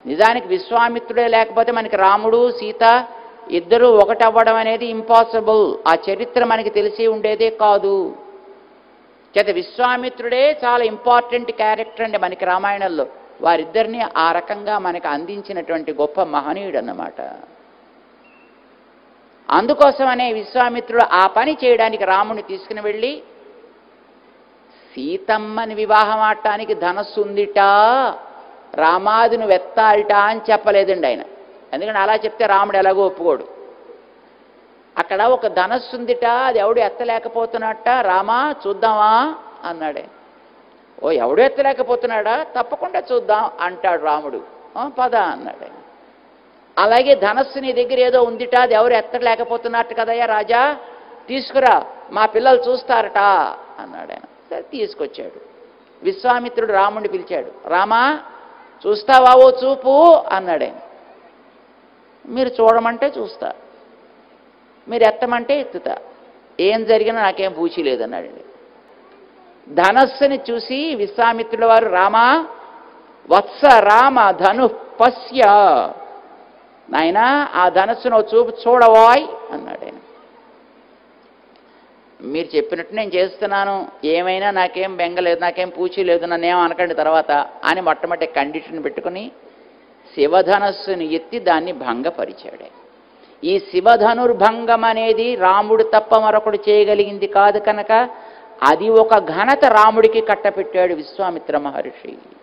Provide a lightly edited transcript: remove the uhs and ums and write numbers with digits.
నిజానికి విశ్వామిత్రుడే లేకపోతే మనకి రాముడు సీత ఇద్దరు ఒకటవ్వడం అనేది ఇంపాసిబుల్. ఆ చరిత్ర మనకి తెలిసి ఉండేదే కాదు. చేత విశ్వామిత్రుడే చాలా ఇంపార్టెంట్ క్యారెక్టర్ అండి మనకి రామాయణంలో. వారిద్దరిని ఆ రకంగా మనకు అందించినటువంటి గొప్ప మహనీయుడు అన్నమాట. అందుకోసమనే విశ్వామిత్రుడు ఆ పని చేయడానికి రాముని తీసుకుని వెళ్ళి సీతమ్మని వివాహం ఆడటానికి ధనస్సు ఉందిట, రామాదిని వెత్తాలిట అని చెప్పలేదండి ఆయన. ఎందుకంటే అలా చెప్తే రాముడు ఎలాగో ఒప్పుకోడు. అక్కడ ఒక ధనస్సు ఉందిట, అది ఎవడు ఎత్తలేకపోతున్నట్ట, రామా చూద్దామా అన్నాడే. ఓ ఎవడు ఎత్తలేకపోతున్నాడా, తప్పకుండా చూద్దాం అంటాడు రాముడు. పద అన్నాడు. అలాగే ధనస్సు నీ దగ్గర ఏదో ఉందిట, అది ఎవరు ఎత్తలేకపోతున్నట్టు కదయ్యా రాజా, తీసుకురా మా పిల్లలు చూస్తారట అన్నాడు ఆయన. సరే తీసుకొచ్చాడు. విశ్వామిత్రుడు రాముడిని పిలిచాడు. రామా చూస్తావా ఓ చూపు అన్నాడు ఆయన. మీరు చూడమంటే చూస్తా, మీరు ఎత్తమంటే ఎత్తుతా, ఏం జరిగినా నాకేం పూచి లేదన్నాడు. ధనస్సుని చూసి విశ్వామిత్రుల వారు రామా వత్స రామ ధను పశ్య, నాయనా ఆ ధనస్సును చూపు చూడవాయ్ అన్నాడు ఆయన. మీరు చెప్పినట్టు నేను చేస్తున్నాను, ఏమైనా నాకేం బెంగలేదు, నాకేం పూచి లేదు, నన్నేం అనకండి తర్వాత అని మొట్టమొదటి కండిషన్ పెట్టుకుని శివధనస్సును ఎత్తి దాన్ని భంగపరిచాడు. ఈ శివధనుర్భంగం అనేది రాముడు తప్ప మరొకడు చేయగలిగింది కాదు కనుక అది ఒక ఘనత రాముడికి కట్టపెట్టాడు విశ్వామిత్ర మహర్షి.